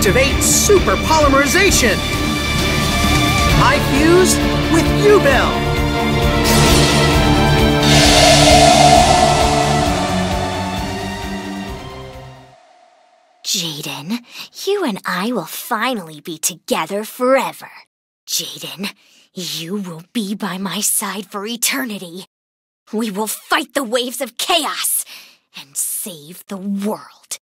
Activate super polymerization! I fuse with U-Bell! Jaden, you and I will finally be together forever. Jaden, you will be by my side for eternity. We will fight the waves of chaos and save the world.